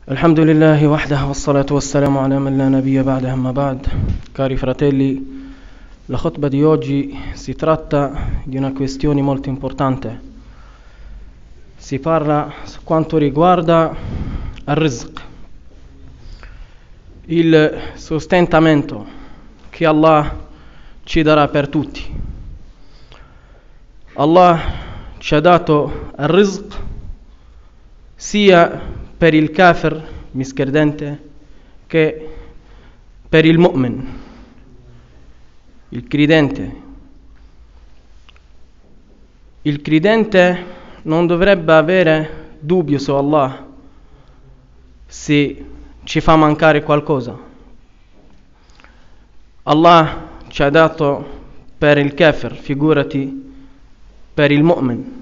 Alhamdulillahi wahdah wassalatu wassalamu ala man la nabiyya ba'dah amma ba'd. Cari fratelli, la khutba di oggi si tratta di una questione molto importante. Si parla su quanto riguarda al-rizq, il sostentamento che Allah ci darà per tutti. Allah ci ha dato al-rizq sia per il kafir miscredente che per il mu'min, il credente. Il credente non dovrebbe avere dubbio su Allah se ci fa mancare qualcosa. Allah ci ha dato per il kafir, figurati per il mu'min.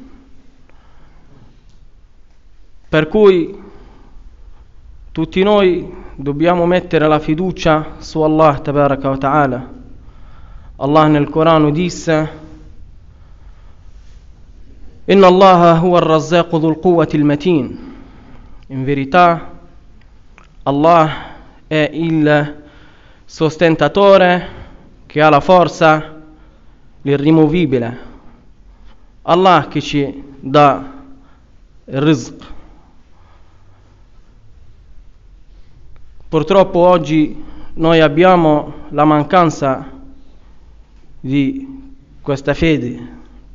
Per cui tutti noi dobbiamo mettere la fiducia su Allah tabaraka wa ta'ala. Allah nel Corano disse: Inna Allah huwa ar-razzaqu dhul quwwati al-matin. In verità Allah è il sostentatore che ha la forza, l'irrimovibile. Allah che ci dà il rizq. Purtroppo oggi noi abbiamo la mancanza di questa fede,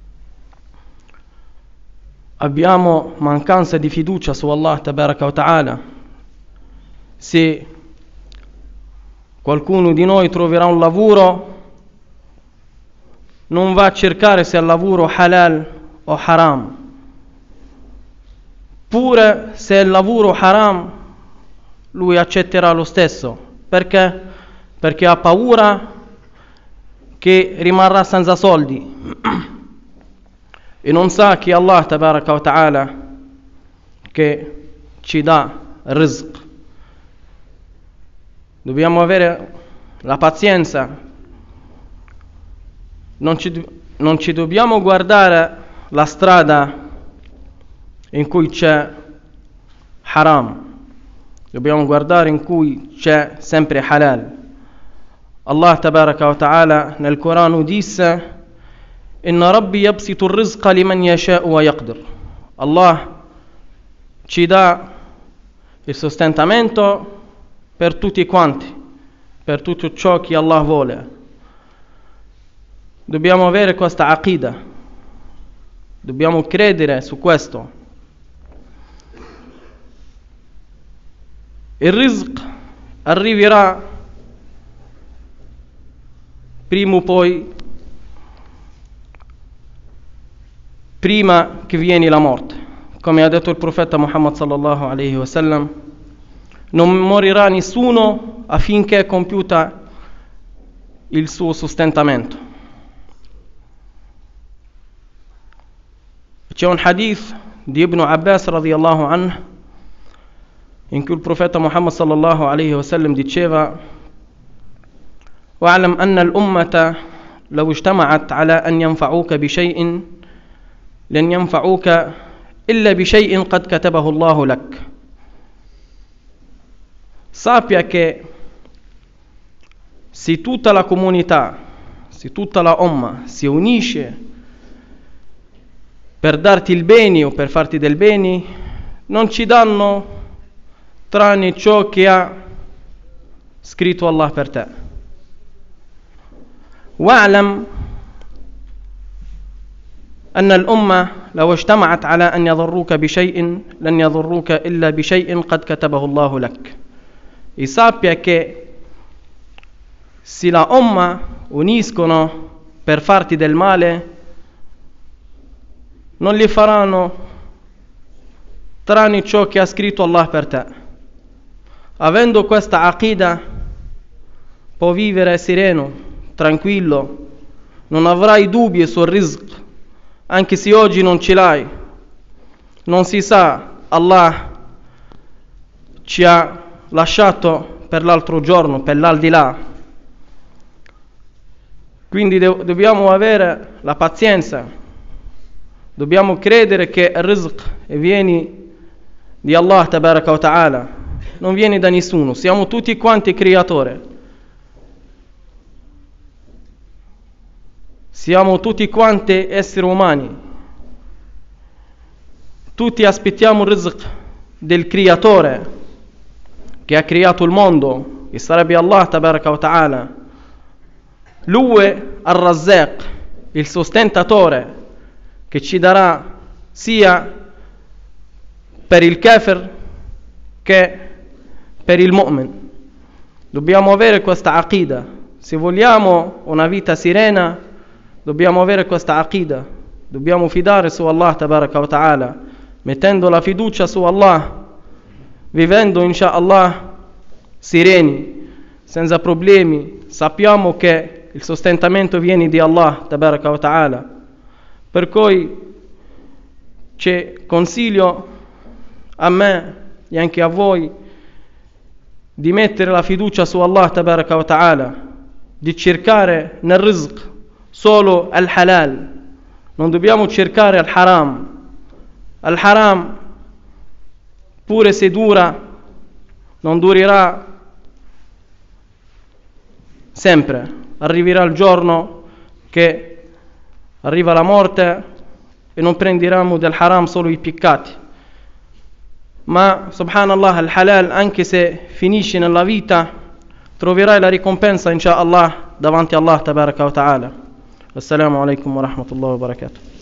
abbiamo mancanza di fiducia su Allah tabaraka wa ta'ala. Se qualcuno di noi troverà un lavoro, non va a cercare se è lavoro halal o haram, pure se è lavoro haram lui accetterà lo stesso. Perché? Perché ha paura che rimarrà senza soldi e non sa che Allah tabaraka wa ta'ala che ci dà rizq. Dobbiamo avere la pazienza, non ci dobbiamo guardare la strada in cui c'è haram, dobbiamo guardare in cui c'è sempre halal. Allah tabaraka wa ta'ala nel Corano disse: Inna Rabbi yabsitu ar-rizqa liman yasha'u wa yaqdir. Allah ci dà il sostentamento per tutti quanti, per tutto ciò che Allah vuole. Dobbiamo avere questa aqida, dobbiamo credere su questo. Il rizq arriverà prima o poi, prima che viene la morte. Come ha detto il profeta Muhammad sallallahu alaihi wasallam, non morirà nessuno affinché è compiuta il suo sostentamento. C'è un hadith di Ibn Abbas radiyallahu anhu in cui il profeta Muhammad sallallahu alaihi wasallam diceva: wa'lam anna al-ummata law ijtama'at ala an yanfa'uka bi shay'in lan yanfa'uka illa bi shay'in qad katabahu Allahu lak. Sappia che se tutta la comunità, se tutta la umma si unisce per darti il bene o per farti del bene, non ci danno tranne ciò che ha scritto Allah per te. Wa'lam anna al-umma law ijtama'at ala an yadurruka bi shay'in lan yadurruka illa bi shay'in qad katabahu Allahu lak. E sappia che se la umma uniscono per farti del male, non li faranno tranne ciò che ha scritto Allah per te. Avendo questa aqida può vivere sereno, tranquillo, non avrai dubbi sul rizq, anche se oggi non ce l'hai. Non si sa, Allah ci ha lasciato per l'altro giorno, per l'aldilà. Quindi dobbiamo avere la pazienza, dobbiamo credere che il rizq viene di Allah tabaraka wa ta'ala. non viene da nessuno, siamo tutti quanti creatori. Siamo tutti quanti esseri umani. Tutti aspettiamo il rizq del creatore che ha creato il mondo, che sarebbe Allah tabaraka wa ta'ala. Lui è Ar-Razzaq, il sostentatore, che ci darà sia per il kafir che per il mu'min. Dobbiamo avere questa aqida. Se vogliamo una vita serena, dobbiamo avere questa aqida. Dobbiamo fidare su Allah tabaraka wa ta'ala, mettendo la fiducia su Allah, vivendo inshallah sereni, senza problemi. Sappiamo che il sostentamento viene di Allah tabaraka wa ta'ala. Per cui ci consiglio a me e anche a voi di mettere la fiducia su Allah tabaraka wa ta'ala, di cercare nel rizq solo al halal, non dobbiamo cercare al haram. Al haram, pure se dura, non durerà sempre. Arriverà il giorno che arriva la morte e non prenderemo del haram solo i peccati. Ma subhanallah, al halal, anche se finisce nella vita, troverai la ricompensa inshallah davanti a Allah tabaraka wa ta'ala. Assalamu alaikum wa rahmatullahi wa barakatuh.